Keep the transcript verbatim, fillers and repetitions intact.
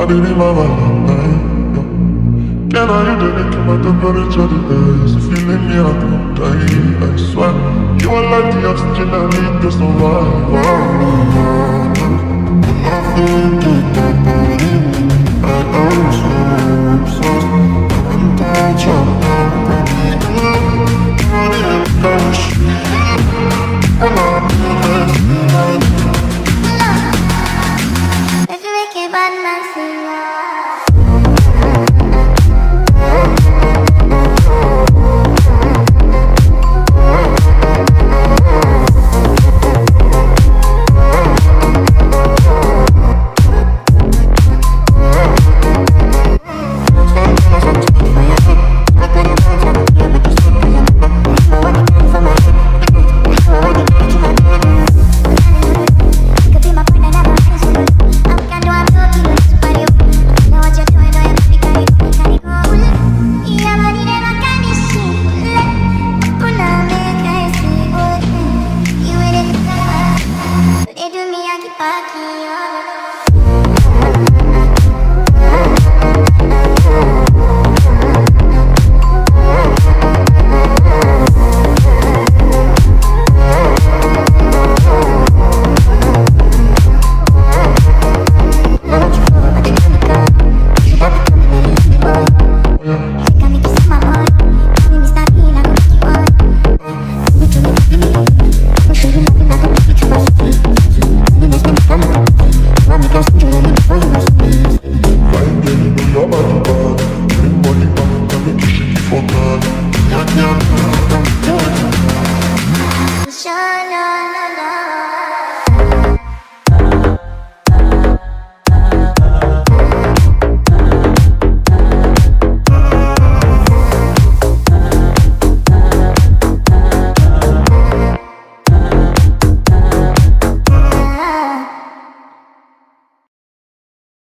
baby, my mind. Can I hit it? Keep my temperature the best. If you leave me, I could die. I swear, you are like the oxygen I need to survive. I am so, so